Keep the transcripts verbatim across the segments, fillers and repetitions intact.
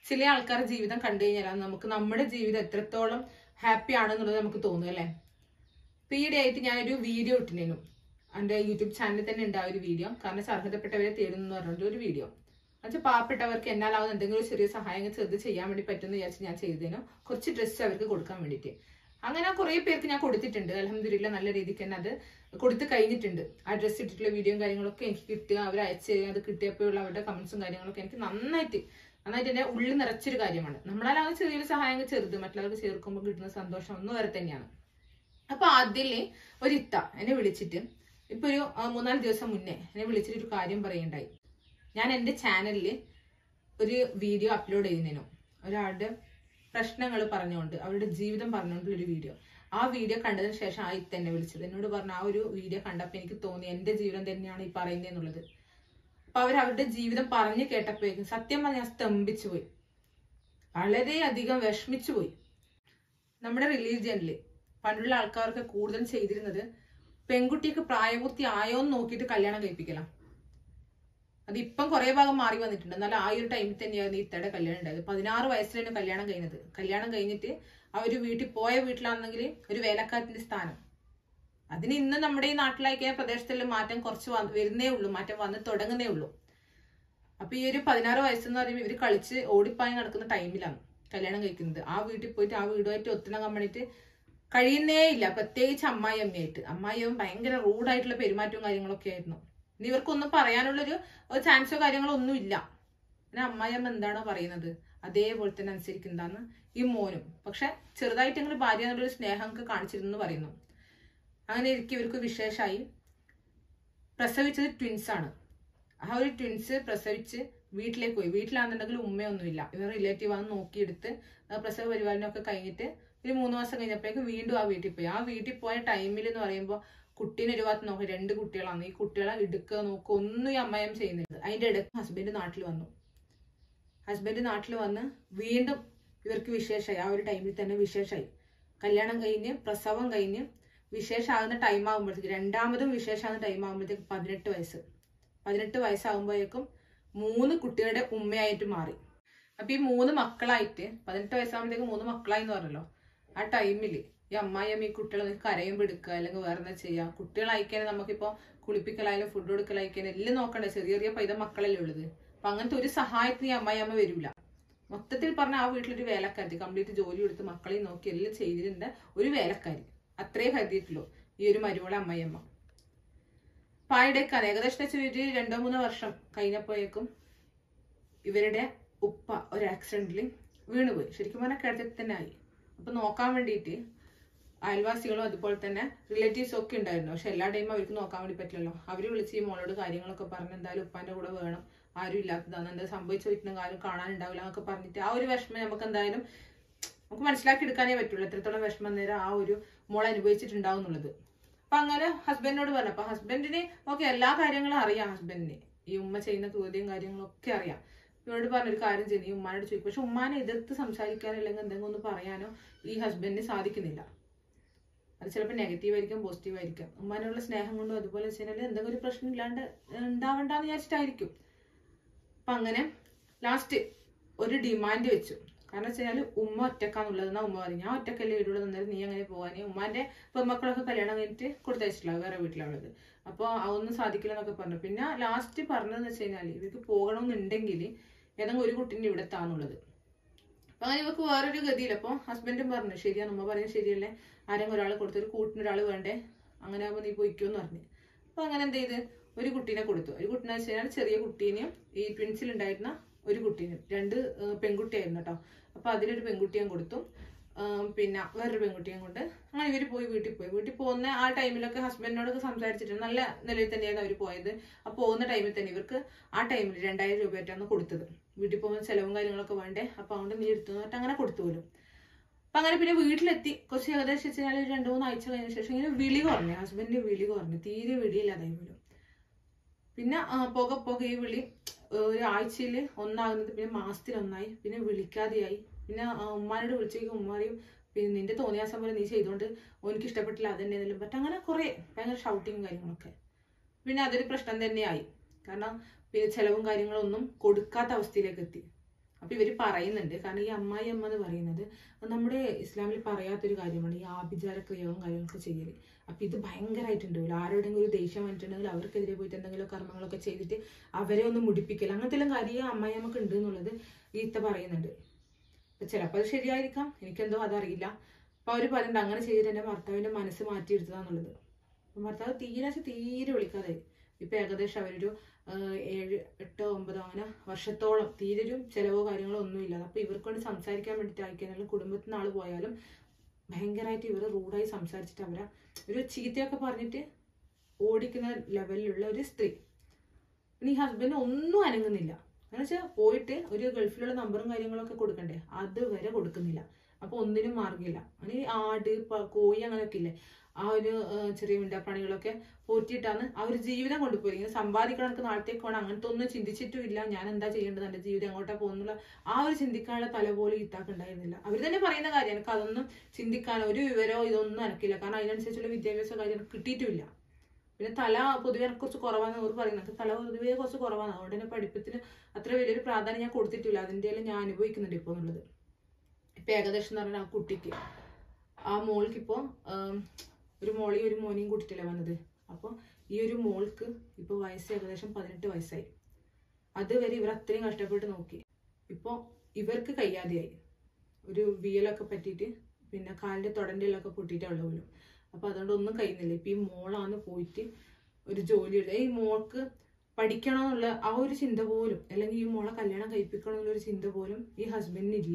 ചില ആൾക്കാരുടെ ജീവിതം കണ്ടു കഴിഞ്ഞാൽ നമുക്ക് നമ്മുടെ ജീവിതം എത്രത്തോളം ഹാപ്പി ആണെന്നുള്ളത് നമുക്ക് തോന്നും അല്ലേ. ഇപ്പൊ ഈയിടെ ആയിട്ട് ഞാനൊരു വീഡിയോ ഇട്ടിരുന്നു എൻ്റെ യൂട്യൂബ് ചാനലിൽ തന്നെ ഉണ്ടായ ഒരു വീഡിയോ, കാരണം അർഹതപ്പെട്ടവരെ തേടുന്നു എന്ന് പറഞ്ഞിട്ട് ഒരു വീഡിയോ. എന്നുവെച്ചാൽ പാവപ്പെട്ടവർക്ക് എന്നാലാവുന്ന എന്തെങ്കിലും ചെറിയ സഹായങ്ങൾ ചെറുത് ചെയ്യാൻ വേണ്ടി പറ്റുമെന്ന് വിചാരിച്ച് ഞാൻ ചെയ്തതിനു കുറച്ച് ഡ്രസ്സ് അവർക്ക് കൊടുക്കാൻ വേണ്ടിയിട്ട്. അങ്ങനെ കുറെ പേർക്ക് ഞാൻ കൊടുത്തിട്ടുണ്ട്. അൽഹംദുലില്ലാ നല്ല രീതിക്ക് തന്നെ അത് കൊടുത്ത് കഴിഞ്ഞിട്ടുണ്ട്. ആ ഡ്രസ്സ് ഇട്ടിട്ടുള്ള വീഡിയോയും കാര്യങ്ങളൊക്കെ എനിക്ക് കിട്ടുക, അവർ അയച്ച് അത് കിട്ടിയപ്പോഴുള്ള അവരുടെ കമന്റ്സും കാര്യങ്ങളൊക്കെ എനിക്ക് നന്നായിട്ട് നന്നായിട്ട് എന്റെ ഉള്ളിൽ നിറച്ചൊരു കാര്യമാണ്. നമ്മളാലും ചെറിയൊരു സഹായങ്ങൾ ചെറുത് മറ്റുള്ളവർക്ക് ചേർക്കുമ്പോൾ കിട്ടുന്ന സന്തോഷം ഒന്ന് വരെ തന്നെയാണ്. അപ്പൊ അതില് ഒരു ഇത്ത എന്നെ വിളിച്ചിട്ട് ഇപ്പൊ ഒരു മൂന്നാല് ദിവസം മുന്നേ എന്നെ വിളിച്ചിട്ട് ഒരു കാര്യം പറയുണ്ടായി. ഞാൻ എന്റെ ചാനലില് ഒരു വീഡിയോ അപ്ലോഡ് ചെയ്യുന്നതിനും ഒരാളുടെ പ്രശ്നങ്ങൾ പറഞ്ഞുകൊണ്ട് അവരുടെ ജീവിതം പറഞ്ഞുകൊണ്ടുള്ളൊരു വീഡിയോ. ആ വീഡിയോ കണ്ടതിന് ശേഷം ആ ഇത്ത എന്നെ വിളിച്ചത്. എന്നോട് പറഞ്ഞു ആ ഒരു വീഡിയോ കണ്ടപ്പോൾ എനിക്ക് തോന്നി എന്റെ ജീവിതം തന്നെയാണ് ഈ പറയുന്നതെന്നുള്ളത്. അപ്പൊ അവർ അവരുടെ ജീവിതം പറഞ്ഞു കേട്ടപ്പോഴേക്കും സത്യം പറഞ്ഞാൽ സ്തംഭിച്ചു പോയി, വളരെയധികം വിഷമിച്ചു പോയി. നമ്മുടെ റിലീജിയനില് പണ്ടുള്ള ആൾക്കാർക്ക് കൂടുതൽ ചെയ്തിരുന്നത് പെൺകുട്ടിക്ക് പ്രായപൂർത്തി ആയോ എന്ന് നോക്കിയിട്ട് കല്യാണം കഴിപ്പിക്കണം. അത് ഇപ്പം കുറെ ഭാഗം മാറി വന്നിട്ടുണ്ട്. എന്നാൽ ആ ഒരു ടൈമിൽ തന്നെയായിരുന്നു ഇത്തയുടെ കല്യാണം ഉണ്ടായത്. പതിനാറ് വയസ്സിലാണ് കല്യാണം കഴിഞ്ഞത്. കല്യാണം കഴിഞ്ഞിട്ട് ആ ഒരു വീട്ടിൽ പോയ വീട്ടിലാണെങ്കിൽ ഒരു വേലക്കാരത്തിന്റെ സ്ഥാനം. അതിന് ഇന്ന് നമ്മുടെ ഈ നാട്ടിലാക്കിയ പ്രദേശത്തുള്ള മാറ്റം കുറച്ച് വരുന്നേ ഉള്ളൂ, മാറ്റം വന്ന് തുടങ്ങുന്നേ ഉള്ളൂ. അപ്പൊ ഈ ഒരു പതിനാറ് വയസ്സെന്ന് പറയുമ്പോൾ ഇവര് കളിച്ച് ഓടിപ്പായി നടക്കുന്ന ടൈമിലാണ് കല്യാണം കഴിക്കുന്നത്. ആ വീട്ടിൽ പോയിട്ട് ആ വീടുമായിട്ട് ഒത്തിണങ്ങാൻ വേണ്ടിയിട്ട് കഴിയുന്നേ ഇല്ല. പ്രത്യേകിച്ച് അമ്മായി അമ്മയായിട്ട് അമ്മായിയും ഭയങ്കര റൂഡായിട്ടുള്ള പെരുമാറ്റവും കാര്യങ്ങളൊക്കെ ആയിരുന്നു. ഇനി ഇവർക്കൊന്നും പറയാനുള്ളൊരു ചാൻസോ കാര്യങ്ങളോ ഒന്നും ഇല്ല. പിന്നെ അമ്മായി അമ്മ എന്താണോ പറയുന്നത് അതേപോലെ തന്നെ അനുസരിക്കുന്നതാണ് ഈ മോനും. പക്ഷെ ചെറുതായിട്ടെങ്കിലും ഭാര്യ എന്നുള്ളൊരു സ്നേഹമൊക്കെ കാണിച്ചിരുന്നു പറയുന്നു. അങ്ങനെ ഇരിക്കും ഇവർക്ക് വിശേഷമായി. പ്രസവിച്ചത് ട്വിൻസ് ആണ്. ആ ഒരു ട്വിൻസ് പ്രസവിച്ച് വീട്ടിലേക്ക് പോയി. വീട്ടിലാണെന്നുണ്ടെങ്കിൽ ഉമ്മയൊന്നുമില്ല. ഇവർ റിലേറ്റീവ് ആണ് നോക്കിയെടുത്ത് പ്രസവ പരിപാലനമൊക്കെ കഴിഞ്ഞിട്ട് ഒരു മൂന്ന് മാസം കഴിഞ്ഞപ്പോഴേക്കും വീണ്ടും ആ വീട്ടിൽ പോയി. ആ വീട്ടിൽ പോയ ടൈമിൽ എന്ന് പറയുമ്പോൾ കുട്ടീനെ ഒരു ഭാഗത്ത് നോക്കി, രണ്ട് കുട്ടികളാണ്. ഈ കുട്ടികളെ എടുക്കുക നോക്കുക ഒന്നും ഈ അമ്മായിയും ചെയ്യുന്നുണ്ട്. അതിന്റെ ഇടയ്ക്ക് ഹസ്ബൻഡ് നാട്ടിൽ വന്നു. ഹസ്ബൻഡ് നാട്ടിൽ വന്ന് വീണ്ടും ഇവർക്ക് വിശേഷമായി. ആ ഒരു ടൈമിൽ തന്നെ വിശേഷമായി. കല്യാണം കഴിഞ്ഞ് പ്രസവം കഴിഞ്ഞ് വിശേഷമാകുന്ന ടൈം ആകുമ്പോഴത്തേക്ക് രണ്ടാമതും വിശേഷമാകുന്ന ടൈം ആകുമ്പോഴത്തേക്ക് പതിനെട്ട് വയസ്സ് പതിനെട്ട് വയസ്സാകുമ്പോഴേക്കും മൂന്ന് കുട്ടികളുടെ ഉമ്മയായിട്ട് മാറി. അപ്പൊ ഈ മൂന്ന് മക്കളായിട്ട് പതിനെട്ട് വയസ്സാകുമ്പോഴത്തേക്ക് മൂന്ന് മക്കളായി എന്ന് പറഞ്ഞല്ലോ. ആ ടൈമിൽ ഈ അമ്മായിയമ്മ ഈ കുട്ടികളെ കരയുമ്പോൾ എടുക്കുക അല്ലെങ്കിൽ വേറെ എന്താ ചെയ്യുക. കുട്ടികളയക്കാൻ നമുക്കിപ്പോ കുളിപ്പിക്കലായാലും ഫുഡ് കൊടുക്കലയക്കാനും എല്ലാം നോക്കണ്ടേ. ചെറിയ ചെറിയ പൈത മക്കളല്ലേ ഉള്ളത്. അപ്പൊ അങ്ങനത്തെ ഒരു സഹായത്തിന് ഈ അമ്മായിയമ്മ വരില്ല. മൊത്തത്തിൽ പറഞ്ഞ ആ വീട്ടിലൊരു വേലക്കാരി കംപ്ലീറ്റ് ജോലി എടുത്ത് മക്കളെയും നോക്കി എല്ലാം ചെയ്തിട്ടുണ്ട് ഒരു വേലക്കാരി. അത്രേ കരുതിയിട്ടുള്ളൂ ഈ ഒരു മരുമോളെ അമ്മായിയമ്മ. പായടേക്കാണ് ഏകദേശം ഒരു രണ്ടോ മൂന്നോ വർഷം കഴിഞ്ഞപ്പോഴേക്കും ഇവരുടെ ഉപ്പ ഒരു ആക്സിഡന്റിൽ വീണുപോയി. ശരിക്കും പറഞ്ഞാൽ കിടത്തിൽ തന്നെ ആയി. അപ്പൊ നോക്കാൻ വേണ്ടിയിട്ട് അയൽവാസികളും അതുപോലെ തന്നെ റിലേറ്റീവ്സും ഒക്കെ ഉണ്ടായിരുന്നു. പക്ഷെ എല്ലാ ടൈമും അവർക്ക് നോക്കാൻ വേണ്ടി പറ്റില്ലല്ലോ. അവര് വിളിച്ച് ഈ മോളോട് കാര്യങ്ങളൊക്കെ പറഞ്ഞ് എന്തായാലും ഉപ്പാന്റെ കൂടെ വേണം, ആരും ഇല്ലാത്തതാണ്, എന്താ സംഭവിച്ചു വെച്ചിട്ടുണ്ടെങ്കിൽ ആരും കാണാനുണ്ടാവില്ല എന്നൊക്കെ പറഞ്ഞിട്ട് ആ ഒരു വിഷമം നമുക്ക് എന്തായാലും നമുക്ക് മനസ്സിലാക്കി എടുക്കാനേ പറ്റുള്ളൂ. എത്രത്തോളം വിഷമം നേരം ആ ഒരു മോൾ അനുഭവിച്ചിട്ടുണ്ടാവും എന്നുള്ളത്. അപ്പൊ അങ്ങനെ ഹസ്ബൻഡിനോട് പറഞ്ഞു. അപ്പൊ ഹസ്ബൻഡിന് ഓക്കെ എല്ലാ കാര്യങ്ങളും അറിയാം. ഹസ്ബൻഡിന് ഈ ഉമ്മ ചെയ്യുന്ന ക്രൂരതയും കാര്യങ്ങളും ഒക്കെ അറിയാം. ഇവരോട് പറഞ്ഞൊരു കാര്യം ചെയ്തു, ഈ ഉമ്മാനോട് ചോദിക്കും. പക്ഷെ ഉമ്മാനെ എതിർത്ത് സംസാരിക്കാനോ അല്ലെങ്കിൽ എന്തെങ്കിലും ഒന്ന് പറയാനോ ഈ ഹസ്ബൻഡിന് സാധിക്കുന്നില്ല. അത് ചിലപ്പോൾ നെഗറ്റീവ് ആയിരിക്കും, പോസിറ്റീവ് ആയിരിക്കും. ഉമ്മാനുള്ള സ്നേഹം കൊണ്ടും അതുപോലെ വെച്ച് കഴിഞ്ഞാൽ എന്തെങ്കിലും ഒരു പ്രശ്നം ഇല്ലാണ്ട് ഉണ്ടാവണ്ടെന്ന് വിചാരിച്ചിട്ടായിരിക്കും. അപ്പൊ അങ്ങനെ ലാസ്റ്റ് ഒരു ഡിമാൻഡ് വെച്ചു. കാരണം വെച്ച് കഴിഞ്ഞാൽ ഉമ്മ ഒറ്റക്കാന്നുള്ളതെന്നാ ഉമ്മ പറയും. ഞാൻ ഒറ്റക്കല്ലേ വീടുള്ള നിന്നാലും നീ അങ്ങനെ പോകാനേ. ഉമ്മാന്റെ പെൺമക്കളൊക്കെ കല്യാണം കഴിഞ്ഞിട്ട് കൊടുത്തയച്ചിട്ടില്ല, വേറെ വീട്ടിലുള്ളത്. അപ്പോൾ അതൊന്നും സാധിക്കില്ല എന്നൊക്കെ പറഞ്ഞു. പിന്നെ ലാസ്റ്റ് പറഞ്ഞതെന്ന് വെച്ച് കഴിഞ്ഞാൽ ഇവർക്ക് പോകണമെന്നുണ്ടെങ്കിൽ ഏതെങ്കിലും ഒരു കുട്ടീനെ ഇവിടെ താന്നുള്ളത്. അപ്പൊ അങ്ങനെ ഇവർക്ക് വേറൊരു ഗതിയില്ല. അപ്പൊ ഹസ്ബൻഡും പറഞ്ഞു ശരിയാണ്, ഉമ്മ പറയുന്നത് ശരിയല്ലേ, ആരെങ്കിലും ഒരാൾ കൊടുത്തു, ഒരു കൂട്ടിനൊരാൾ വേണ്ടേ, അങ്ങനെ ആകുമ്പോൾ നീ പോയിക്കോന്ന് പറഞ്ഞു. അപ്പൊ അങ്ങനെ എന്ത് ചെയ്ത് ഒരു കുട്ടീനെ കൊടുത്തു. ഒരു കുട്ടീനെ വെച്ച് കഴിഞ്ഞാൽ ചെറിയ കുട്ടീനെയും ഈ ട്വിൻസിൽ ഉണ്ടായിരുന്ന ഒരു കുട്ടീനും, രണ്ട് പെൺകുട്ടിയായിരുന്നു കേട്ടോ. അപ്പൊ അതിലൊരു പെൺകുട്ടിയും കൊടുത്തു, പിന്നെ വേറൊരു പെൺകുട്ടിയും കൊണ്ട് അങ്ങനെ ഇവർ പോയി വീട്ടിൽ പോയി. വീട്ടിൽ പോകുന്ന ആ ടൈമിലൊക്കെ ഹസ്ബൻഡിനോടൊക്കെ സംസാരിച്ചിട്ട് നല്ല നിലയിൽ തന്നെയായിരുന്നു അവർ പോയത്. ആ പോകുന്ന ടൈമിൽ തന്നെ ഇവർക്ക് ആ ടൈമിൽ രണ്ടായിരം രൂപയായിട്ടാണ് കൊടുത്തത്. വീട്ടിൽ പോകുന്ന ചെലവും കാര്യങ്ങളൊക്കെ വേണ്ടേ, അപ്പൊ അതുകൊണ്ട് നീ എടുത്തു എന്നിട്ട് അങ്ങനെ കൊടുത്തു പോലും. അപ്പൊ അങ്ങനെ പിന്നെ വീട്ടിലെത്തി കുറച്ച് ഏകദേശം വെച്ച് കഴിഞ്ഞാൽ രണ്ടു മൂന്ന് ആഴ്ച കഴിഞ്ഞ ശേഷം ഇങ്ങനെ വിളി കുറഞ്ഞു. ഹസ്ബൻഡിന്റെ വിളി കുറഞ്ഞു, തീരെ വിളിയില്ലാതായി പോലും. പിന്നെ പുക പുക ഈ വിളി ഒരാഴ്ചയിൽ ഒന്നാകുന്നത് പിന്നെ മാസത്തിൽ ഒന്നായി, പിന്നെ വിളിക്കാതെയായി. പിന്നെ ഉമ്മാനോട് വിളിച്ചേക്കും ഉമ്മാരെയും പിന്നെ നിന്റെ തോന്നിയാസം പോലെ നീ ചെയ്തോണ്ട് എനിക്ക് ഇഷ്ടപ്പെട്ടില്ല അതെന്നെ എന്നെല്ലാം പറ്റും. അങ്ങനെ കുറെ ഭയങ്കര ഷൗട്ടിങ് കാര്യങ്ങളൊക്കെ. പിന്നെ അതൊരു പ്രശ്നം തന്നെയായി. കാരണം പിന്നെ ചെലവും കാര്യങ്ങളൊന്നും കൊടുക്കാത്ത അവസ്ഥയിലേക്ക് എത്തി. അപ്പൊ ഇവര് പറയുന്നുണ്ട്, കാരണം ഈ അമ്മായി അമ്മ എന്ന് പറയുന്നത് നമ്മുടെ ഇസ്ലാമിൽ പറയാത്തൊരു കാര്യമാണ് ഈ ആഭിചാര ക്രിയകളും കാര്യങ്ങളൊക്കെ ചെയ്യല്. അപ്പൊ ഇത് ഭയങ്കരമായിട്ടുണ്ടാവില്ല, ആരോടെങ്കിലും ഒരു ദേഷ്യം വന്നിട്ടുണ്ടെങ്കിൽ അവർക്കെതിരെ പോയിട്ട് എന്തെങ്കിലും കർമ്മങ്ങളൊക്കെ ചെയ്തിട്ട് അവരെ ഒന്ന് മുടിപ്പിക്കൽ, അങ്ങനത്തെ എല്ലാം കാര്യം അമ്മായി അമ്മക്ക് ഉണ്ട് എന്നുള്ളത് ഈ ഇത്ത പറയുന്നുണ്ട്. ചിലപ്പോൾ അത് ശരിയായിരിക്കാം, എനിക്കെന്തോ അതറിയില്ല. അപ്പൊ അവര് പറയുന്നുണ്ട് അങ്ങനെ ചെയ്തിട്ട് എന്റെ ഭർത്താവിന്റെ മനസ്സ് മാറ്റിയെടുത്തതാന്നുള്ളത്. ഭർത്താവ് തീരെ തീരെ വിളിക്കാതെ ഇപ്പൊ ഏകദേശം അവരൊരു ഏഴ് എട്ടോ ഒമ്പതോ അങ്ങനെ വർഷത്തോളം തീരൊരു ചിലവോ കാര്യങ്ങളോ ഒന്നുമില്ല. അപ്പൊ ഇവർക്ക് വേണ്ടി സംസാരിക്കാൻ വേണ്ടിയിട്ട് അയക്കാനും കുടുംബത്തിൽ നിന്ന് ആള് പോയാലും ഭയങ്കരമായിട്ട് ഇവർ റൂഡായി സംസാരിച്ചിട്ട് അവരെ ഒരു ചീത്തയൊക്കെ പറഞ്ഞിട്ട് ഓടിക്കുന്ന ലെവലിലുള്ള ഒരു സ്ത്രീ. ഈ ഹസ്ബൻഡ് ഒന്നും അനങ്ങുന്നില്ല. എന്ന് വെച്ചാൽ പോയിട്ട് ഒരു ഗൾഫിലുള്ള നമ്പറും കാര്യങ്ങളൊക്കെ കൊടുക്കണ്ടേ, അതുവരെ കൊടുക്കുന്നില്ല. അപ്പൊ ഒന്നിനും മാർഗമില്ല. അങ്ങനെ ആട് കോഴി അങ്ങനെയൊക്കെ ഇല്ലേ, ആ ഒരു ചെറിയ മിണ്ടാപ്രാണികളൊക്കെ പോറ്റിയിട്ടാണ് ആ ഒരു ജീവിതം കൊണ്ടുപോയി. ഇങ്ങനെ സമ്പാദിക്കണം, എനിക്ക് നാളത്തേക്ക് വേണം, അങ്ങനത്തെ ഒന്നും ചിന്തിച്ചിട്ടും ഇല്ല. ഞാൻ എന്താ ചെയ്യേണ്ടത്, എന്റെ ജീവിതം എങ്ങോട്ടാ പോകുന്നുള്ള ആ ഒരു ചിന്തിക്കാനുള്ള തല പോലും ഇത്താക്ക് ഉണ്ടായിരുന്നില്ല. അവർ തന്നെ പറയുന്ന കാര്യം, എനിക്ക് അതൊന്നും ചിന്തിക്കാനോ ഒരു വിവരോ ഇതൊന്നും എനക്കില്ല, കാരണം അതിനനുസരിച്ചുള്ള വിദ്യാഭ്യാസ കാര്യം എനിക്ക് കിട്ടിയിട്ടുമില്ല. പിന്നെ തല പൊതുവെ എനിക്ക് കുറച്ച് കുറവാന്ന് അവർ പറയുന്നത്, തല പൊതുവേ കുറച്ച് കുറവാണ്, അതുകൊണ്ട് തന്നെ പഠിപ്പത്തിന് അത്ര വലിയൊരു പ്രാധാന്യം ഞാൻ കൊടുത്തിട്ടില്ല. അതിൻ്റെ ഞാൻ അനുഭവിക്കുന്നുണ്ട് ഇപ്പോൾ എന്നുള്ളത്. ഇപ്പൊ ഏകദേശം എന്ന് പറഞ്ഞാൽ ആ കുട്ടിക്ക് ആ മോൾക്ക് ഇപ്പോ ഒരു മോളെയും ഒരു മോനെയും കൂട്ടിട്ടല്ലേ വന്നത്. അപ്പൊ ഈ ഒരു മോൾക്ക് ഇപ്പൊ വയസ്സ് ഏകദേശം പതിനെട്ട് വയസ്സായി. അതുവരെ ഇവർ അത്രയും കഷ്ടപ്പെട്ട് നോക്കി. ഇപ്പൊ ഇവർക്ക് കഴിയാതെയായി, ഒരു വിയലൊക്കെ പറ്റിയിട്ട് പിന്നെ കാലിന്റെ തൊടന്റെ എല്ലാം ഒക്കെ പൊട്ടിയിട്ടാണ് പോലും. അപ്പൊ അതുകൊണ്ട് ഒന്നും കഴിയുന്നില്ല. ഇപ്പൊ ഈ മോളാന്ന് പോയിട്ട് ഒരു ജോലി എടുത്ത, ഈ മോൾക്ക് പഠിക്കണമെന്നുള്ള ആ ഒരു ചിന്ത പോലും, അല്ലെങ്കിൽ ഈ മോളെ കല്യാണം കഴിപ്പിക്കണം എന്നുള്ള ഒരു ചിന്ത പോലും ഈ ഹസ്ബൻഡിന് ഇല്ല.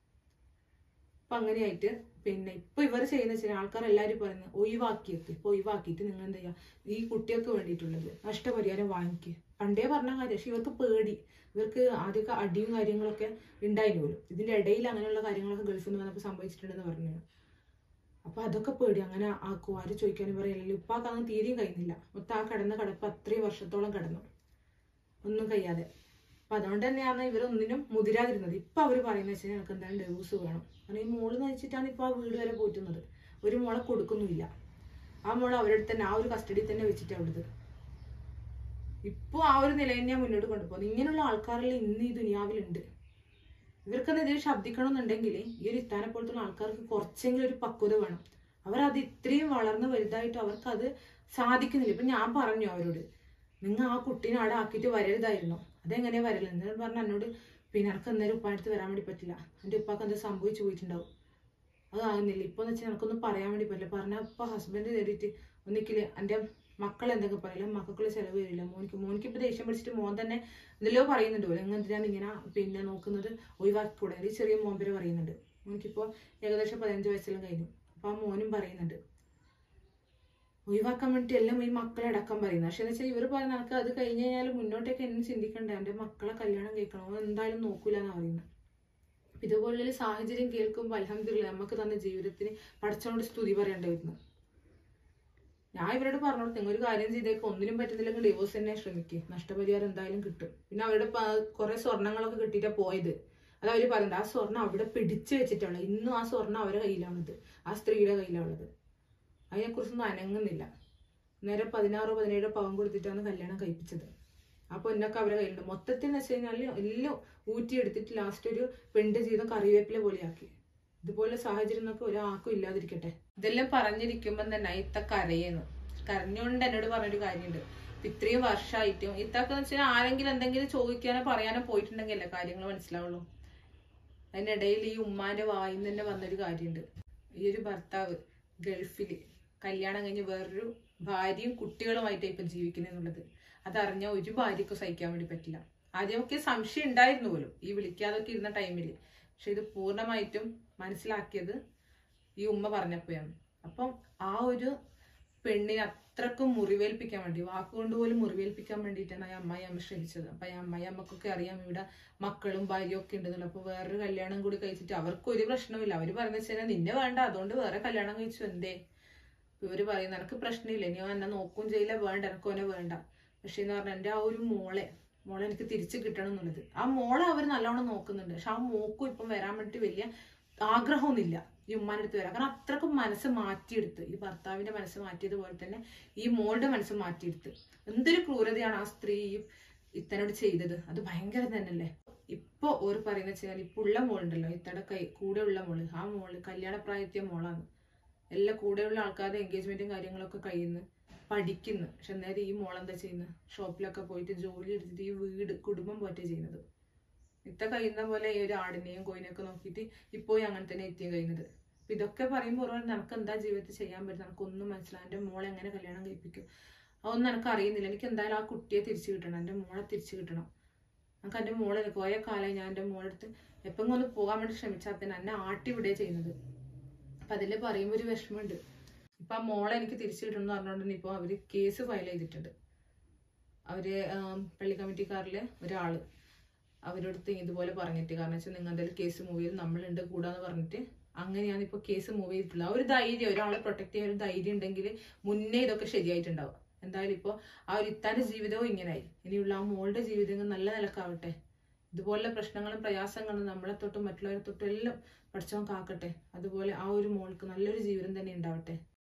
അപ്പൊ അങ്ങനെയായിട്ട് പിന്നെ ഇപ്പൊ ഇവർ ചെയ്യുന്ന ചില ആൾക്കാർ എല്ലാവരും പറയുന്നത് ഒഴിവാക്കിയൊക്കെ ഇപ്പൊ ഒഴിവാക്കിയിട്ട് നിങ്ങൾ എന്താ ചെയ്യാ, ഈ കുട്ടികൾക്ക് വേണ്ടിയിട്ടുള്ളത് നഷ്ടപരിഹാരം വാങ്ങിക്കുക. പണ്ടേ പറഞ്ഞ കാര്യം, പക്ഷെ ഇവർക്ക് പേടി. ഇവർക്ക് ആദ്യമൊക്കെ അടിയും കാര്യങ്ങളൊക്കെ ഉണ്ടായിരുന്നു പോലും. ഇതിന്റെ ഇടയിൽ അങ്ങനെയുള്ള കാര്യങ്ങളൊക്കെ ഗൾഫിൽ നിന്ന് വന്നപ്പോൾ സംഭവിച്ചിട്ടുണ്ടെന്ന് പറഞ്ഞു. അപ്പൊ അതൊക്കെ പേടി. അങ്ങനെ ആക്കും, ആര് ചോദിക്കാനും പറയില്ലല്ലോ. ഉപ്പാക്ക് അങ്ങ് തീരെയും കഴിയുന്നില്ല. മൊത്തം ആ കിടന്ന കിടപ്പ് അത്രയും വർഷത്തോളം കിടന്നു, ഒന്നും കഴിയാതെ. അപ്പൊ അതുകൊണ്ട് തന്നെയാണ് ഇവരൊന്നിനും മുതിരാതിരുന്നത്. ഇപ്പൊ അവര് പറയുന്നത് വെച്ചാൽ ഞങ്ങൾക്ക് എന്തായാലും ഡൈവോഴ്സ് വേണം. കാരണം ഈ മോള് നയിച്ചിട്ടാണ് ഇപ്പൊ ആ വീട് വരെ പോറ്റുന്നത്. ഒരു മോളെ കൊടുക്കുന്നുമില്ല. ആ മോളെ അവരുടെ തന്നെ ആ ഒരു കസ്റ്റഡി തന്നെ വെച്ചിട്ടാണ് ഉള്ളത്. ഇപ്പൊ ആ ഒരു നില തന്നെയാണ് മുന്നോട്ട് കൊണ്ടുപോകുന്നത്. ഇങ്ങനെയുള്ള ആൾക്കാരെല്ലാം ഇന്ന് ഈ ദുനിയാവിലുണ്ട്. ഇവർക്കെതിരെ ശബ്ദിക്കണമെന്നുണ്ടെങ്കിൽ ഈ ഒരു ഇത്താനെ പോലത്തുള്ള ആൾക്കാർക്ക് കുറച്ചെങ്കിലും ഒരു പക്വത വേണം. അവരത് ഇത്രയും വളർന്ന് വലുതായിട്ട് അവർക്ക് അത് സാധിക്കുന്നില്ല. ഇപ്പൊ ഞാൻ പറഞ്ഞു അവരോട്, നിങ്ങൾ ആ കുട്ടീനെ അവിടെ ആക്കിയിട്ട് വരരുതായിരുന്നു. അതെങ്ങനെയാ വരല് എന്ന് പറഞ്ഞാൽ എന്നോട്, പിന്നെ എനിക്ക് അന്നേരം ഉപ്പാനടുത്ത് വരാൻ വേണ്ടി പറ്റില്ല, എൻ്റെ ഉപ്പാക്ക് എന്താ സംഭവിച്ചു പോയിട്ടുണ്ടാവും, അതാകുന്നില്ല ഇപ്പൊ എന്ന് വെച്ചാൽ എനിക്കൊന്നും പറയാൻ വേണ്ടി പറ്റില്ല. പറഞ്ഞാൽ ഇപ്പൊ ഹസ്ബൻഡ് കയറിയിട്ട് ഒന്നിക്കില് എൻ്റെ മക്കൾ എന്തൊക്കെ പറയില്ല, മക്കൾക്കുള്ള ചെലവ് വരില്ല. മോനിക്ക് മോനിക്ക് ഇപ്പൊ ദേഷ്യം പിടിച്ചിട്ട് മോൻ തന്നെ എന്തെല്ലോ പറയുന്നുണ്ട് പോലെ, എങ്ങനെയാണ് ഇങ്ങനെ പിന്നെ നോക്കുന്നത്, ഒഴിവാക്കിക്കൂടെ. ഈ ചെറിയ മോൻ പേര് പറയുന്നുണ്ട്. മോനിക്കിപ്പോ ഏകദേശം പതിനഞ്ച് വയസ്സെല്ലാം കഴിഞ്ഞു. അപ്പൊ ആ മോനും പറയുന്നുണ്ട് ഒഴിവാക്കാൻ വേണ്ടിട്ട് എല്ലാം ഈ മക്കളെ അടക്കം പറയുന്നത്. പക്ഷെ എന്ന് വെച്ചാൽ ഇവർ പറഞ്ഞ നമുക്ക് അത് കഴിഞ്ഞ് കഴിഞ്ഞാൽ മുന്നോട്ടേക്ക് എന്നും ചിന്തിക്കണ്ടേ, എൻ്റെ മക്കളെ കല്യാണം കഴിക്കണോ എന്തായാലും നോക്കൂല എന്ന് പറയുന്നത്. ഇതുപോലൊരു സാഹചര്യം കേൾക്കുമ്പോൾ അൽഹംദുലില്ലാഹ് നമുക്ക് തന്ന ജീവിതത്തിന് പടച്ചവനോട് സ്തുതി പറയേണ്ടി വരുന്നത്. ഞാൻ ഇവരോട് പറഞ്ഞോളൂ, നിങ്ങൾ ഒരു കാര്യം ചെയ്തേക്ക്, ഒന്നിനും പറ്റുന്നില്ലെങ്കിൽ ഡിവോഴ്സ് തന്നെ ശ്രമിക്കുക, നഷ്ടപരിഹാരം എന്തായാലും കിട്ടും. പിന്നെ അവരുടെ കുറെ സ്വർണ്ണങ്ങളൊക്കെ കിട്ടിയിട്ടാ പോയത്. അത് അവര് പറയുന്നത് ആ സ്വർണ്ണം അവിടെ പിടിച്ചു വെച്ചിട്ടുള്ളത്, ഇന്നും ആ സ്വർണ്ണം അവരുടെ കയ്യിലാണത്, ആ സ്ത്രീയുടെ കയ്യിലാണുള്ളത്. അതിനെക്കുറിച്ചൊന്നും അനങ്ങുന്നില്ല. നേരെ പതിനാറോ പതിനേഴോ പവൻ കൊടുത്തിട്ടാണ് കല്യാണം കഴിപ്പിച്ചത്. അപ്പൊ എന്നൊക്കെ അവരുടെ കയ്യിലുണ്ട്. മൊത്തത്തിൽ എന്ന് വെച്ച് കഴിഞ്ഞാൽ എല്ലാം ഊറ്റിയെടുത്തിട്ട് ലാസ്റ്റ് ഒരു പെണ്ണിന്റെ ജീവിതം കറിവേപ്പില പോലെയാക്കി. ഇതുപോലെ സാഹചര്യം എന്നൊക്കെ ഒരാൾക്കും ഇല്ലാതിരിക്കട്ടെ. ഇതെല്ലാം പറഞ്ഞിരിക്കുമ്പോൾ തന്നെ ഇത്ത കരയുന്നു. കരഞ്ഞുകൊണ്ട് എന്നോട് പറഞ്ഞൊരു കാര്യമുണ്ട്, ഇത്രയും വർഷമായിട്ടും ഇത്താക്കെന്ന് വെച്ചാൽ ആരെങ്കിലും എന്തെങ്കിലും ചോദിക്കാനോ പറയാനോ പോയിട്ടുണ്ടെങ്കിൽ അല്ലേ കാര്യങ്ങൾ മനസ്സിലാവുള്ളൂ. അതിനിടയിൽ ഈ ഉമ്മാന്റെ വായിന്ന് തന്നെ വന്നൊരു കാര്യമുണ്ട്. ഈ ഒരു ഭർത്താവ് ഗൾഫില് കല്യാണം കഴിഞ്ഞ് വേറൊരു ഭാര്യയും കുട്ടികളുമായിട്ട് ഇപ്പൊ ജീവിക്കുന്നുള്ളത് അതറിഞ്ഞ ഒരു ഭാര്യക്കും സഹിക്കാൻ വേണ്ടി പറ്റില്ല. ആദ്യമൊക്കെ സംശയം ഉണ്ടായിരുന്നു പോലും ഈ വിളിക്കാതൊക്കെ ഇരുന്ന ടൈമിൽ. പക്ഷെ ഇത് പൂർണ്ണമായിട്ടും മനസ്സിലാക്കിയത് ഈ ഉമ്മ പറഞ്ഞപ്പോഴാണ്. അപ്പം ആ ഒരു പെണ്ണിനെ അത്രക്കും മുറിവേൽപ്പിക്കാൻ വേണ്ടി, വാക്കുകൊണ്ട് പോലും മുറിവേൽപ്പിക്കാൻ വേണ്ടിയിട്ടാണ് ആ അമ്മായി അമ്മ ശ്രമിച്ചത്. അപ്പൊ ആ അമ്മായി അമ്മക്കൊക്കെ അറിയാം ഇവിടെ മക്കളും ഭാര്യയും ഒക്കെ ഉണ്ടെന്നുള്ളു. അപ്പൊ വേറൊരു കല്യാണം കൂടി കഴിച്ചിട്ട് അവർക്ക് ഒരു പ്രശ്നമില്ല. അവര് പറഞ്ഞു വെച്ചാൽ നിന്നെ വേണ്ട, അതുകൊണ്ട് വേറെ കല്യാണം കഴിച്ചു എന്തേ. ഇവര് പറയുന്നത് എനക്ക് പ്രശ്നമില്ല, ഇനി എന്നെ നോക്കും ചെയ്യില്ല, വേണ്ട എനക്കും എന്നെ വേണ്ട. പക്ഷെ എന്ന് പറഞ്ഞാൽ എൻ്റെ ആ ഒരു മോളെ മോളെ എനിക്ക് തിരിച്ചു കിട്ടണം എന്നുള്ളത്, ആ മോളെ അവർ നല്ലോണം നോക്കുന്നുണ്ട്. പക്ഷെ ആ മോക്കും ഇപ്പം വരാൻ വേണ്ടിട്ട് വലിയ ആഗ്രഹമൊന്നുമില്ല ഈ ഉമ്മാൻ്റെ അടുത്ത് വരാം. കാരണം അത്രക്കും മനസ്സ് മാറ്റിയെടുത്ത്, ഈ ഭർത്താവിന്റെ മനസ്സ് മാറ്റിയതുപോലെ തന്നെ ഈ മോളുടെ മനസ്സ് മാറ്റിയെടുത്ത്. എന്തൊരു ക്രൂരതയാണ് ആ സ്ത്രീ ഇത്തനോട് ചെയ്തത്. അത് ഭയങ്കര തന്നെയല്ലേ. ഇപ്പൊ ഓര് പറയുന്ന വെച്ചാൽ ഇപ്പൊ ഉള്ള മോളുണ്ടല്ലോ, ഇത്തടെ കൈ കൂടെ ഉള്ള മോള്, ആ മോള് കല്യാണ പ്രായത്തിയ മോളാണ്. എല്ലാ കൂടെയുള്ള ആൾക്കാരുടെ എൻഗേജ്മെന്റും കാര്യങ്ങളൊക്കെ കഴിയുന്നു, പഠിക്കുന്നു. പക്ഷെ അന്നേരം ഈ മോളെന്താ ചെയ്യുന്നത്? ഷോപ്പിലൊക്കെ പോയിട്ട് ജോലി എടുത്തിട്ട് ഈ വീട് കുടുംബം പോറ്റേ ചെയ്യുന്നത്. ഇത്ത കഴിയുന്ന പോലെ ഈ ഒരു ആടിനെയും കോയിനെയൊക്കെ നോക്കിയിട്ട് ഇപ്പോൾ അങ്ങനെ തന്നെ എത്തിയും കഴിയുന്നത്. അപ്പൊ ഇതൊക്കെ പറയുമ്പോൾ നമുക്ക് എന്താ ജീവിതത്തിൽ ചെയ്യാൻ പറ്റും? നമുക്കൊന്നും മനസ്സിലാവും. എൻ്റെ മോളെ എങ്ങനെ കല്യാണം കഴിപ്പിക്കും അതൊന്നും എനിക്ക് അറിയുന്നില്ല. എനിക്ക് എന്തായാലും ആ കുട്ടിയെ തിരിച്ചു കിട്ടണം, എൻ്റെ മോളെ തിരിച്ചു കിട്ടണം. നമുക്ക് എൻ്റെ മോളെ പോയ കാലം ഞാൻ എൻ്റെ മോളെടുത്ത് എപ്പം ഒന്ന് പോകാൻ വേണ്ടി ശ്രമിച്ചാൽ തന്നെ എന്നെ ആട്ടി വിടുകയാണ് ചെയ്യുന്നത്. അപ്പൊ അതില് പറയുമ്പോൾ ഒരു വിഷമമുണ്ട്. ഇപ്പൊ ആ മോളെ എനിക്ക് തിരിച്ചു കിട്ടണം എന്ന് പറഞ്ഞുകൊണ്ട് ഇപ്പൊ അവര് കേസ് ഫയൽ ചെയ്തിട്ടുണ്ട്. അവര് പള്ളി കമ്മിറ്റിക്കാരിലെ ഒരാള് അവരോടത്ത് ഇതുപോലെ പറഞ്ഞിട്ട്, കാരണം വെച്ചാൽ നിങ്ങൾ എന്തായാലും കേസ് മൂവ് ചെയ്ത് നമ്മളുണ്ട് കൂടാന്ന് പറഞ്ഞിട്ട് അങ്ങനെയാണ് ഇപ്പൊ കേസ് മൂവ് ചെയ്തിട്ടുള്ളത്. ആ ഒരു ധൈര്യം, ഒരാളെ പ്രൊട്ടക്ട് ചെയ്യാൻ ഒരു ധൈര്യം ഉണ്ടെങ്കിൽ മുന്നേ ഇതൊക്കെ ശരിയായിട്ടുണ്ടാവും. എന്തായാലും ഇപ്പോൾ ആ ഒരു ഇത്താന്റെ ജീവിതവും ഇങ്ങനായി. ഇനിയുള്ള ആ മോളുടെ ജീവിതങ്ങൾ നല്ല നിലക്കാവട്ടെ. ഇതുപോലുള്ള പ്രശ്നങ്ങളും പ്രയാസങ്ങളും നമ്മളെ തൊട്ടും മറ്റുള്ളവരെ തൊട്ടും എല്ലാം പഠിച്ചവൻ കാക്കട്ടെ. അതുപോലെ ആ ഒരു മോൾക്ക് നല്ലൊരു ജീവിതം തന്നെ ഉണ്ടാവട്ടെ.